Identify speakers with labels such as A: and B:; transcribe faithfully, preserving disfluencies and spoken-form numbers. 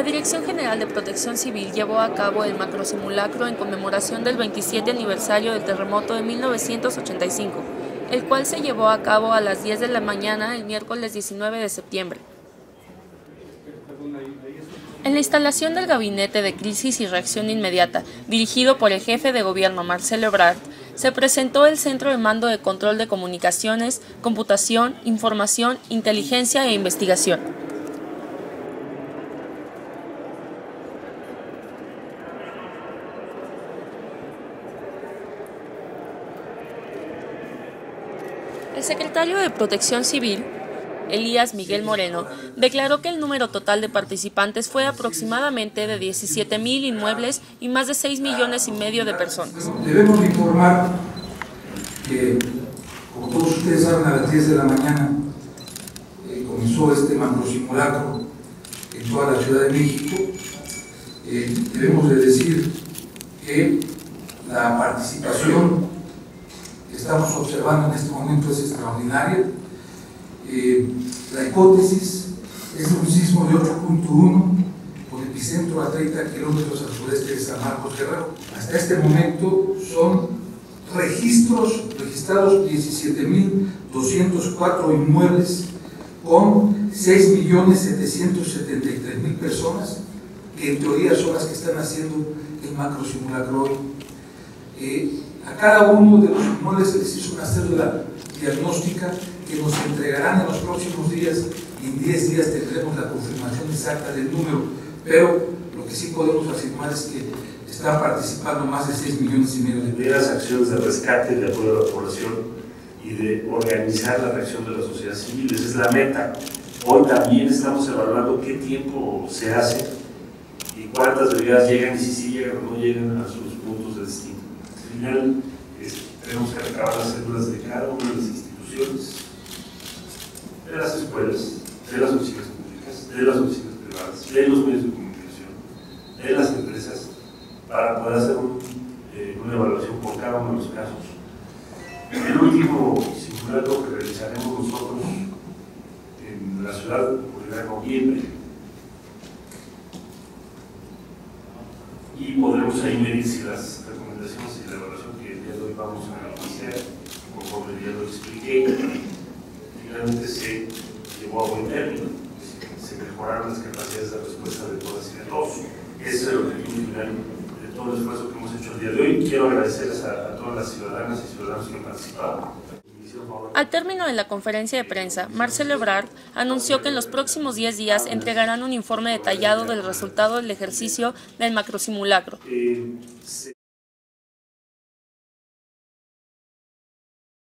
A: Dirección General de Protección Civil llevó a cabo el macrosimulacro en conmemoración del veintisiete aniversario del terremoto de mil novecientos ochenta y cinco, el cual se llevó a cabo a las diez de la mañana el miércoles diecinueve de septiembre. En la instalación del Gabinete de Crisis y Reacción Inmediata, dirigido por el jefe de gobierno Marcelo Ebrard, se presentó el Centro de Mando de Control de Comunicaciones, Computación, Información, Inteligencia e Investigación. El secretario de Protección Civil, Elías Miguel Moreno, declaró que el número total de participantes fue aproximadamente de diecisiete mil inmuebles y más de seis millones y medio de personas.
B: Debemos informar que, como todos ustedes saben, a las diez de la mañana eh, comenzó este macrosimulacro en toda la Ciudad de México. Eh, debemos de decir que la participación que estamos observando en este momento es extraordinaria. Eh, la hipótesis es de un sismo de ocho punto uno con epicentro a treinta kilómetros al sureste de San Marcos Guerrero. Hasta este momento son registros, registrados diecisiete mil doscientos cuatro inmuebles con seis millones setecientos setenta y tres mil personas, que en teoría son las que están haciendo el macrosimulacro hoy. Eh, a cada uno de los inmuebles se les hizo una cédula diagnóstica que nos entregarán en los próximos días, y en diez días tendremos la confirmación exacta del número, pero lo que sí podemos afirmar es que están participando más de seis millones y medio de
C: de las acciones de rescate, de apoyo a la población y de organizar la reacción de la sociedad civil. Esa es la meta. Hoy también estamos evaluando qué tiempo se hace y cuántas brigadas llegan y si sí llegan o no llegan a sus puntos de destino. Al final, es, tenemos que recabar las células de cada una de las instituciones, de las escuelas, de las oficinas públicas, de las oficinas privadas, de los medios de comunicación, de las empresas, para poder hacer un, eh, una evaluación por cada uno de los casos. El último simulacro que realizaremos nosotros en la ciudad ocurrirá en noviembre y podremos ahí medir si las recomendaciones y la evaluación que el día de hoy vamos a iniciar, conforme ya lo expliqué, finalmente se llevó a buen término, se mejoraron las capacidades de respuesta de todas y de todos. Ese es el objetivo final de todo el esfuerzo que hemos hecho el día de hoy. Quiero agradecerles a, a todas las ciudadanas y ciudadanos que han participado.
A: Al término de la conferencia de prensa, Marcelo Ebrard anunció que en los próximos diez días entregarán un informe detallado del resultado del ejercicio del macrosimulacro.
C: Eh,